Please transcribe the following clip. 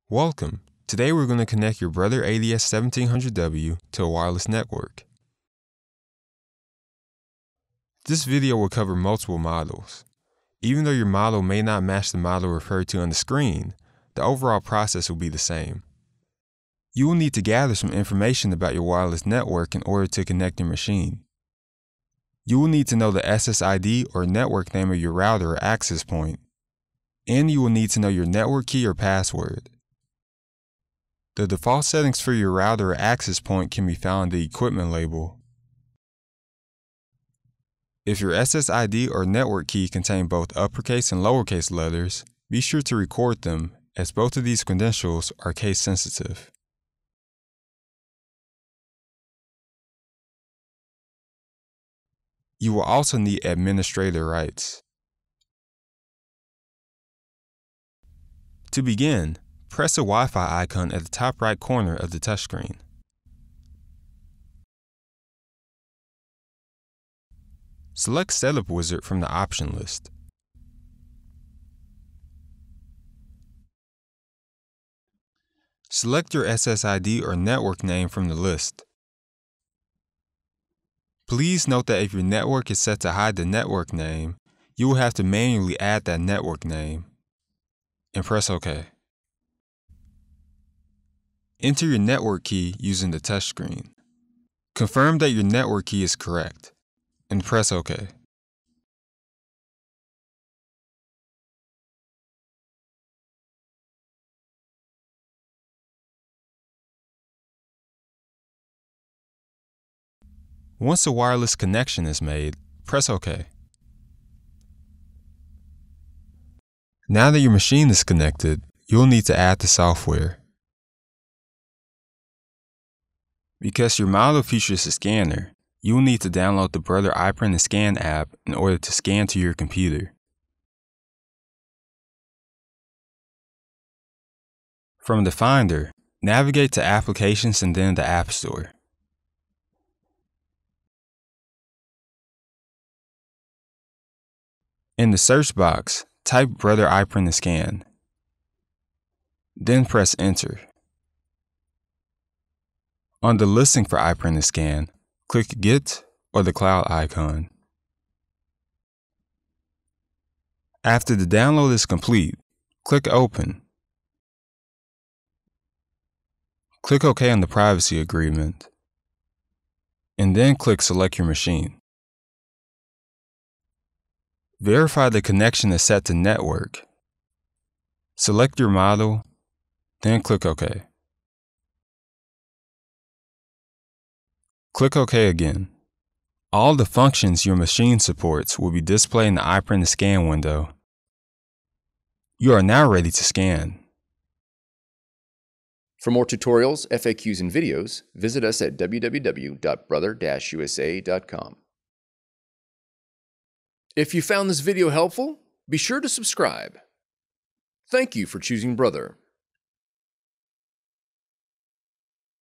Welcome. Today we're going to connect your Brother ADS1700W to a wireless network. This video will cover multiple models. Even though your model may not match the model referred to on the screen, the overall process will be the same. You will need to gather some information about your wireless network in order to connect your machine. You will need to know the SSID or network name of your router or access point, and you will need to know your network key or password. The default settings for your router or access point can be found in the equipment label. If your SSID or network key contain both uppercase and lowercase letters, be sure to record them, as both of these credentials are case sensitive. You will also need administrator rights. To begin, press the Wi-Fi icon at the top right corner of the touchscreen. Select Setup Wizard from the option list. Select your SSID or network name from the list. Please note that if your network is set to hide the network name, you will have to manually add that network name, and press OK. Enter your network key using the touchscreen. Confirm that your network key is correct, and press OK. Once a wireless connection is made, press OK. Now that your machine is connected, you'll need to add the software. Because your model features a scanner, you will need to download the Brother iPrint&Scan app in order to scan to your computer. From the Finder, navigate to Applications and then the App Store. In the search box, type Brother iPrint&Scan. Then press Enter. On the listing for iPrint&Scan, click Get or the cloud icon. After the download is complete, click Open. Click OK on the privacy agreement, and then click Select your machine. Verify the connection is set to network. Select your model, then click OK. Click OK again. All the functions your machine supports will be displayed in the iPrint&Scan window. You are now ready to scan. For more tutorials, FAQs, and videos, visit us at www.brother-usa.com. If you found this video helpful, be sure to subscribe. Thank you for choosing Brother.